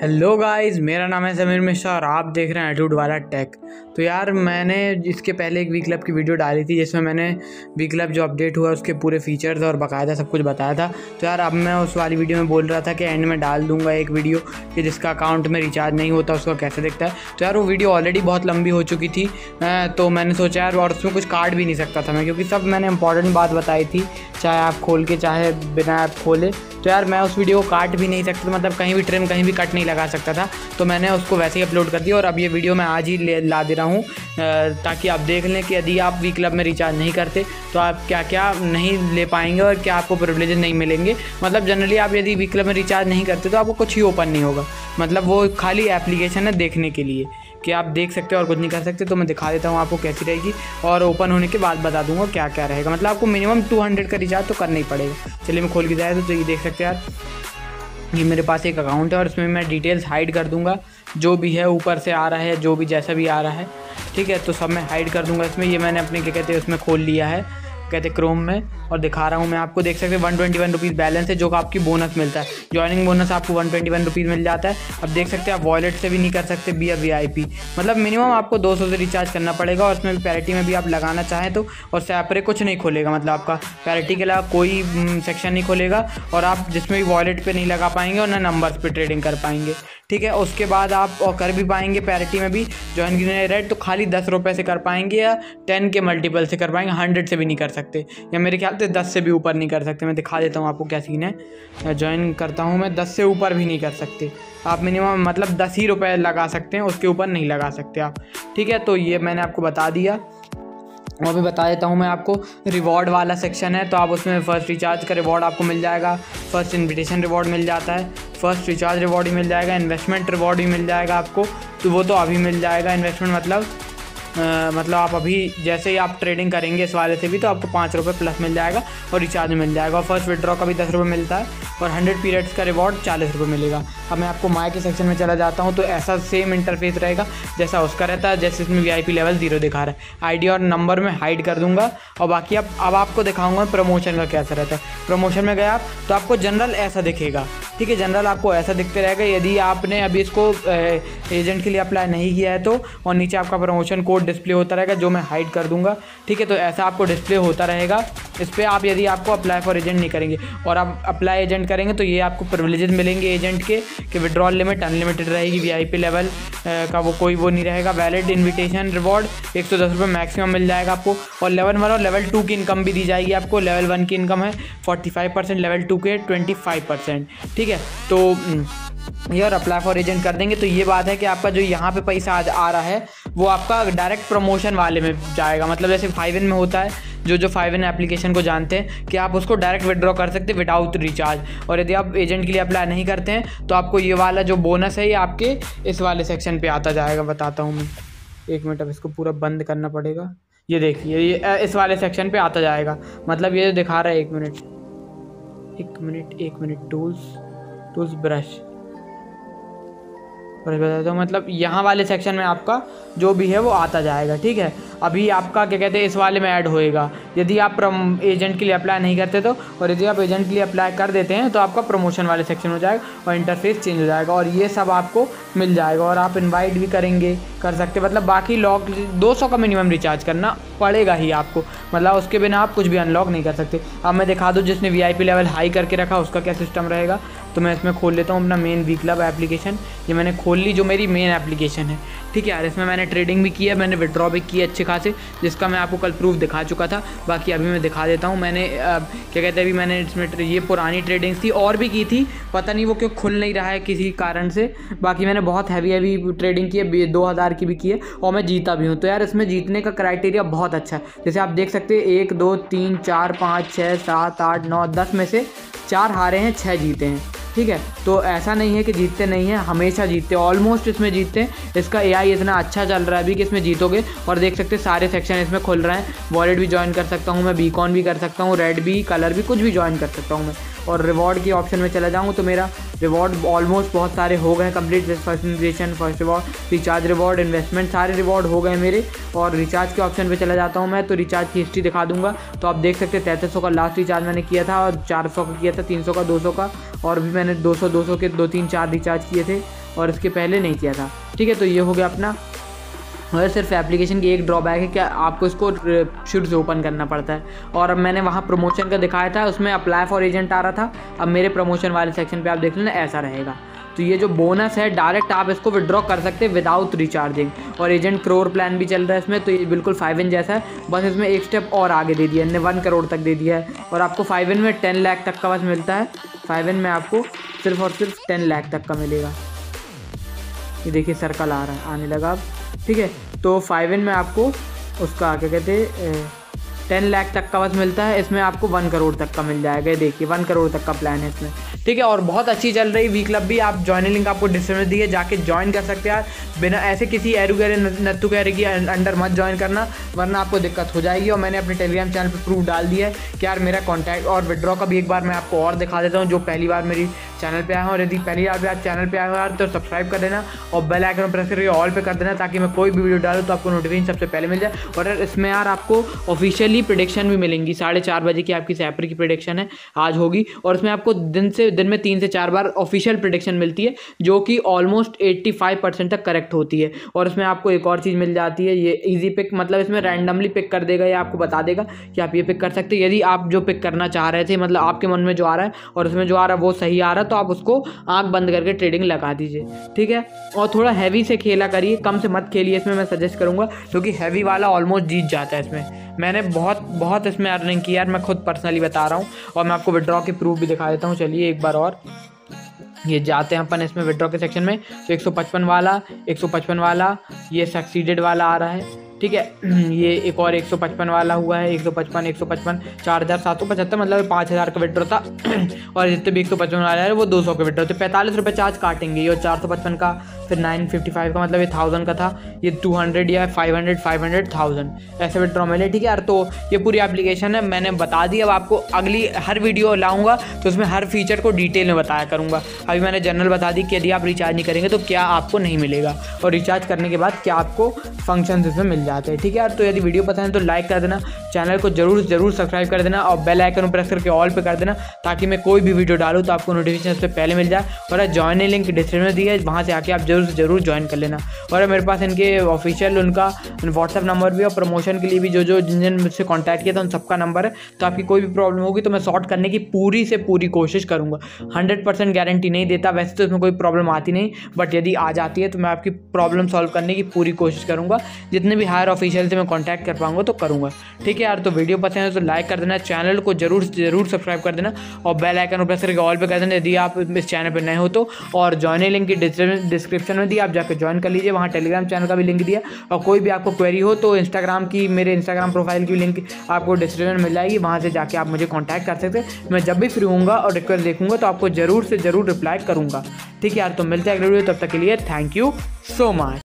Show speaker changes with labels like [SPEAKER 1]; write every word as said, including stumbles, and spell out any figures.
[SPEAKER 1] Hello guys, मेरा नाम है समीर मिश्रा और आप देख रहे हैं एटीट्यूड वाला टेक। तो यार मैंने इसके पहले एक वी क्लब की वीडियो डाली थी जिसमें मैंने वी क्लब जो अपडेट हुआ उसके पूरे फीचर्स और बाकायदा सब कुछ बताया था। तो यार अब मैं उस वाली वीडियो में बोल रहा था कि एंड में डाल दूंगा एक वीडियो कि जिसका अकाउंट में रिचार्ज नहीं होता उसका कैसे दिखता है। तो यार वो वीडियो ऑलरेडी बहुत लंबी हो चुकी थी, तो मैंने सोचा यार और उसमें कुछ काट भी नहीं सकता था मैं, क्योंकि सब मैंने इंपॉर्टेंट बात बताई थी, चाहे आप खोल के चाहे बिना ऐप खोले। तो यार मैं उस वीडियो को काट भी नहीं सकता, मतलब कहीं भी ट्रिम कहीं भी कट नहीं लगा सकता था, तो मैंने उसको वैसे ही अपलोड कर दिया। और अब ये वीडियो मैं आज ही ले ला दे रहा हूँ ताकि आप देख लें कि यदि आप वी क्लब में रिचार्ज नहीं करते तो आप क्या क्या नहीं ले पाएंगे और क्या आपको प्रिविलेजेस नहीं मिलेंगे। मतलब जनरली आप यदि वी क्लब में रिचार्ज नहीं करते तो आपको कुछ ही ओपन नहीं होगा, मतलब वो खाली एप्लीकेशन है देखने के लिए कि आप देख सकते हो और कुछ नहीं कर सकते। तो मैं दिखा देता हूँ आपको कैसी रहेगी और ओपन होने के बाद बता दूंगा क्या क्या रहेगा। मतलब आपको मिनिमम टू हंड्रेड का रिचार्ज तो करना ही पड़ेगा। चलिए मैं खोल के जाए तो ये देख सकते हैं यार, ये मेरे पास एक अकाउंट है और इसमें मैं डिटेल्स हाइड कर दूंगा, जो भी है ऊपर से आ रहा है, जो भी जैसा भी आ रहा है, ठीक है, तो सब मैं हाइड कर दूंगा इसमें। ये मैंने अपने क्या कहते हैं उसमें खोल लिया है, कहते क्रोम में, और दिखा रहा हूँ मैं आपको। देख सकते हैं one twenty one rupees balance है जो कि आपकी बोनस मिलता है, ज्वाइनिंग बोनस आपको वन ट्वेंटी वन रुपीज़ मिल जाता है। अब देख सकते हैं आप वॉलेट से भी नहीं कर सकते बी या वी आई पी, मतलब मिनिमम आपको दो सौ से रिचार्ज करना पड़ेगा। और उसमें भी पैरिटी में भी आप लगाना चाहें तो, और सेपरेट कुछ नहीं खोलेगा, मतलब आपका पैरिटी के अलावा कोई सेक्शन नहीं खोलेगा और आप जिसमें भी वॉलेट पे नहीं लगा पाएंगे और ना नंबर्स पे ट्रेडिंग कर पाएंगे, ठीक है। उसके बाद आप और कर भी पाएंगे पैरिटी में भी ज्वाइन ग्रीन रेड, तो खाली दस रुपये से कर पाएंगे या टेन के मल्टीपल से कर पाएंगे, हंड्रेड से भी नहीं कर सकते, या मेरे ख्याल से दस से भी ऊपर नहीं कर सकते। मैं दिखा देता हूँ आपको क्या सीन है। ज्वाइन करता हूँ मैं, दस से ऊपर भी नहीं कर सकते आप, मिनिमम मतलब दस ही रुपए लगा सकते हैं, उसके ऊपर नहीं लगा सकते आप, ठीक है। तो ये मैंने आपको बता दिया। और भी बता देता हूँ मैं आपको, रिवॉर्ड वाला सेक्शन है तो आप उसमें फ़र्स्ट रिचार्ज का रिवॉर्ड आपको मिल जाएगा, फर्स्ट इन्विटेशन रिवॉर्ड मिल जाता है, फर्स्ट रिचार्ज रिवॉर्ड भी मिल जाएगा, इन्वेस्टमेंट रिवॉर्ड भी मिल जाएगा आपको, तो वो तो अभी मिल जाएगा। इन्वेस्टमेंट मतलब आ, मतलब आप अभी जैसे ही आप ट्रेडिंग करेंगे इस वाले से भी तो आपको पाँच रुपये प्लस मिल जाएगा और रिचार्ज मिल जाएगा। और फर्स्ट विड्रॉ का भी दस रुपये मिलता है और हंड्रेड पीरियड्स का रिवॉर्ड चालीस रुपये मिलेगा। अब मैं आपको माई के सेक्शन में चला जाता हूँ तो ऐसा सेम इंटरफेस रहेगा जैसा उसका रहता है, जैसे इसमें V I P level zero दिखा रहा है। आईडी और नंबर में हाइड कर दूंगा और बाकी अब अब आपको दिखाऊंगा प्रमोशन का कैसा रहता है। प्रमोशन में गए आप तो आपको जनरल ऐसा दिखेगा, ठीक है, जनरल आपको ऐसा दिखते रहेगा यदि आपने अभी इसको एजेंट के लिए अप्लाई नहीं किया है तो। और नीचे आपका प्रमोशन कोड डिस्प्ले होता रहेगा जो मैं हाइड कर दूंगा, ठीक है। तो ऐसा आपको डिस्प्ले होता रहेगा इस पर आप यदि आपको अप्लाई फॉर एजेंट नहीं करेंगे और आप अप्लाई एजेंट करेंगे तो ये आपको प्रिविलेजेस मिलेंगे एजेंट के कि विड्रॉल लिमिट अनलिमिटेड रहेगी, वी आई पी लेवल का वो कोई वो नहीं रहेगा, वैलिड इन्विटेशन रिवॉर्ड एक सौ दस रुपये मैक्सिमम मिल जाएगा आपको। और लेवल वन और लेवल टू की इनकम भी दी जाएगी आपको। लेवल वन की इनकम है forty five percent, level two के ट्वेंटी फाइव परसेंट, ठीक है। तो ये और अप्लाई फॉर एजेंट कर देंगे तो ये बात है कि आपका जो यहाँ पे पैसा आज आ रहा है वो आपका डायरेक्ट प्रमोशन वाले में जाएगा। मतलब जैसे फाइव इन में होता है, जो जो फाइव इन एप्लीकेशन को जानते हैं कि आप उसको डायरेक्ट विड्रॉ कर सकते हैं विदाउट रिचार्ज। और यदि आप एजेंट के लिए अप्लाई नहीं करते हैं तो आपको ये वाला जो बोनस है ये आपके इस वाले सेक्शन पे आता जाएगा। बताता हूँ मैं, एक मिनट, अब इसको पूरा बंद करना पड़ेगा। ये देखिए ये इस वाले सेक्शन पे आता जाएगा, मतलब ये दिखा रहा है, एक मिनट एक मिनट एक मिनट टूल्स टूल्स ब्रश और बताता हूँ, मतलब यहाँ वाले सेक्शन में आपका जो भी है वो आता जाएगा, ठीक है। अभी आपका क्या कहते हैं इस वाले में ऐड होएगा यदि आप एजेंट के लिए अप्लाई नहीं करते तो, और यदि आप एजेंट के लिए अप्लाई कर देते हैं तो आपका प्रमोशन वाले सेक्शन हो जाएगा और इंटरफेस चेंज हो जाएगा और ये सब आपको मिल जाएगा। और आप इनवाइट भी करेंगे कर सकते, मतलब बाकी लॉक दो सौ का मिनिमम रिचार्ज करना पड़ेगा ही आपको, मतलब उसके बिना आप कुछ भी अनलॉक नहीं कर सकते। अब मैं दिखा दूँ जिसने V I P level high करके रखा उसका क्या सिस्टम रहेगा। तो मैं इसमें खोल लेता हूँ अपना मेन वी क्लब एप्लीकेशन। ये मैंने खोल ली जो मेरी मेन एप्लीकेशन है, ठीक है यार। इसमें मैंने ट्रेडिंग भी की है, मैंने विड्रॉ भी की है अच्छे खासे, जिसका मैं आपको कल प्रूफ दिखा चुका था। बाकी अभी मैं दिखा देता हूँ। मैंने आ, क्या कहते हैं अभी मैंने इसमें ये पुरानी ट्रेडिंग्स थी और भी की थी, पता नहीं वो क्यों खुल नहीं रहा है किसी कारण से। बाकी मैंने बहुत हैवी हैवी ट्रेडिंग की है, दो हज़ार की भी की है और मैं जीता भी हूँ। तो यार इसमें जीतने का क्राइटेरिया बहुत अच्छा है। जैसे आप देख सकते हैं एक दो तीन चार पाँच छः सात आठ नौ दस में से चार हारे हैं, छः जीते हैं, ठीक है। तो ऐसा नहीं है कि जीतते नहीं हैं, हमेशा जीतते, ऑलमोस्ट इसमें जीतते हैं। इसका एआई इतना अच्छा चल रहा है अभी कि इसमें जीतोगे। और देख सकते हैं सारे सेक्शन इसमें खुल रहे हैं। वॉलेट भी ज्वाइन कर सकता हूँ मैं, बीकॉन भी कर सकता हूँ, रेड भी, कलर भी, कुछ भी ज्वाइन कर सकता हूँ मैं। और रिवॉर्ड की ऑप्शन में चला जाऊँ तो मेरा रिवॉर्ड ऑलमोस्ट बहुत सारे हो गए कंप्लीट, जैसे first invitation, first reward, recharge reward, investment, सारे रिवॉर्ड हो गए मेरे। और रिचार्ज के ऑप्शन पे चला जाता हूँ मैं तो रिचार्ज की हिस्ट्री दिखा दूंगा। तो आप देख सकते हैं तैंतीस सौ का लास्ट रिचार्ज मैंने किया था और चार सौ का किया था, तीन सौ का, दो सौ का, और भी मैंने दो सौ दो सौ के दो तीन चार रिचार्ज किए थे। और इसके पहले नहीं किया था। ठीक है, तो ये हो गया अपना। और सिर्फ एप्लीकेशन की एक ड्रॉबैक है कि आपको इसको शुरू से ओपन करना पड़ता है। और अब मैंने वहाँ प्रमोशन का दिखाया था, उसमें अप्लाई फॉर एजेंट आ रहा था। अब मेरे प्रमोशन वाले सेक्शन पे आप देख लेना ऐसा रहेगा। तो ये जो बोनस है डायरेक्ट आप इसको विड्रॉ कर सकते हैं विदाउट रिचार्जिंग। और एजेंट करोड़ प्लान भी चल रहा है इसमें, तो ये बिल्कुल फाइव इन जैसा है, बस इसमें एक स्टेप और आगे दे दिया है, वन करोड़ तक दे दिया है। और आपको फाइव इन में टेन लाख तक का बस मिलता है। फाइव इन में आपको सिर्फ और सिर्फ टेन लाख तक का मिलेगा। ये देखिए सर्कल आ रहा है, आने लगा अब। ठीक है, तो फाइव इन में आपको उसका क्या कहते हैं टेन लाख तक का बस मिलता है। इसमें आपको वन करोड़ तक का मिल जाएगा। देखिए वन करोड़ तक का प्लान है इसमें। ठीक है, और बहुत अच्छी चल रही वी क्लब भी। आप ज्वाइनिंग लिंक आपको डिस्क्रिप्शन में दी है, जाके ज्वाइन कर सकते हैं यार। बिना ऐसे किसी एरू गहरे नत्थु गहरे की अंडर मत ज्वाइन करना, वरना आपको दिक्कत हो जाएगी। और मैंने अपने टेलीग्राम चैनल पर प्रूफ डाल दिया है कि यार मेरा कॉन्टैक्ट और विड्रॉ का भी एक बार मैं आपको और दिखा देता हूँ, जो पहली बार मेरी चैनल पे आया हूँ। और यदि पहली बार भी आप चैनल पे आए हो यार तो सब्सक्राइब कर देना और बेल आइकन प्रेस करके ऑल पे कर देना, ताकि मैं कोई भी वीडियो डालूँ तो आपको नोटिफिकेशन सबसे पहले मिल जाए। और इसमें यार आपको ऑफिशियली प्रेडिक्शन भी मिलेंगी। साढ़े चार बजे की आपकी सैपर की प्रेडिक्शन है आज होगी, और इसमें आपको दिन से दिन में तीन से चार बार ऑफिशियल प्रेडिक्शन मिलती है, जो कि ऑलमोस्ट पचासी परसेंट तक करेक्ट होती है। और इसमें आपको एक और चीज़ मिल जाती है, ये इजी पिक, मतलब इसमें रैंडमली पिक कर देगा, या आपको बता देगा कि आप ये पिक कर सकते हैं। यदि आप जो पिक करना चाह रहे थे, मतलब आपके मन में जो आ रहा है और उसमें जो आ रहा है वो सही आ रहा है, तो आप उसको आंख बंद करके ट्रेडिंग लगा दीजिए। ठीक है, और थोड़ा हैवी से खेला करिए, कम से मत खेलिए इसमें, मैं सजेस्ट करूँगा, क्योंकि हैवी वाला ऑलमोस्ट जीत जाता है इसमें। मैंने बहुत बहुत इसमें अर्निंग की यार, मैं खुद पर्सनली बता रहा हूँ। और मैं आपको विड्रॉ के प्रूफ भी दिखा देता हूँ, चलिए एक बार और। ये जाते हैं अपन इसमें विड्रॉ के सेक्शन में, तो एक सौ पचपन वाला एक सौ पचपन वाला ये सक्सीडेड वाला आ रहा है। ठीक है, ये एक और एक सौ पचपन वाला हुआ है, एक सौ पचपन एक सौ पचपन चार हज़ार सात सौ पचहत्तर, मतलब पाँच हज़ार का विड्रॉ था। और जितने भी एक सौ पचपन वाला है वो दो सौ के विड्रॉ थे। पैंतालीस रुपये चार्ज काटेंगे। और चार सौ पचपन का फिर नाइन फिफ्टी फाइव का, मतलब ये थाउजेंड का था। ये टू हंड्रेड या five hundred five hundred thousand ऐसे विड्रॉ मिले। ठीक है यार, तो ये पूरी एप्लीकेशन है, मैंने बता दी। अब आपको अगली हर वीडियो लाऊंगा तो उसमें हर फीचर को डिटेल में बताया करूँगा। अभी मैंने जनरल बता दी कि यदि आप रिचार्ज नहीं करेंगे तो क्या आपको नहीं मिलेगा, और रिचार्ज करने के बाद क्या आपको फंक्शन इसमें मिल जाते हैं। ठीक है यार, तो यदि वीडियो पसंद है तो लाइक कर देना, चैनल को जरूर जरूर सब्सक्राइब कर देना, और बेल आइकन प्रेस करके ऑल पे कर देना, ताकि मैं कोई भी वीडियो डालूँ तो आपको नोटिफिकेशन सबसे पहले मिल जाए। और ज्वाइनिंग लिंक डिस्क्रिप्शन में दी है, वहाँ से आके आप जरूर से जरूर ज्वाइन कर लेना। और मेरे पास इनके ऑफिशियल उनका व्हाट्सअप नंबर भी, और प्रमोशन के लिए भी जो जो जिन जिन मुझसे कॉन्टैक्ट किया था उन सबका नंबर है। तो आपकी कोई भी प्रॉब्लम होगी तो मैं सॉर्ट करने की पूरी से पूरी कोशिश करूँगा। हंड्रेड परसेंट गारंटी नहीं देता, वैसे तो इसमें कोई प्रॉब्लम आती नहीं, बट यदि आ जाती है तो मैं आपकी प्रॉब्लम सॉल्व करने की पूरी कोशिश करूँगा। जितने भी हायर ऑफिशियल से मैं कॉन्टैक्ट कर पाऊँगा तो करूँगा। ठीक है यार, तो वीडियो पसंद है तो लाइक कर देना, चैनल को जरूर जरूर सब्सक्राइब कर देना, और बेल आइकन प्रेस करके ऑल पे कर देना यदि आप इस चैनल पर नए हो तो। और ज्वाइनिंग लिंक की डिस्क्रिप्शन में दी, आप जाकर ज्वाइन कर लीजिए, वहाँ टेलीग्राम चैनल का भी लिंक दिया। और कोई भी आपको क्वेरी हो तो इंस्टाग्राम की, मेरे इंस्टाग्राम प्रोफाइल की लिंक आपको डिस्क्रिप्शन में मिल जाएगी, वहाँ से जाके आप मुझे कॉन्टैक्ट कर सकते हैं। मैं जब भी फ्री होऊंगा और रिक्वेस्ट देखूंगा तो आपको जरूर से जरूर रिप्लाई करूँगा। ठीक है यार, तो मिलते हैं अगले वीडियो, तब तक के लिए थैंक यू सो मच।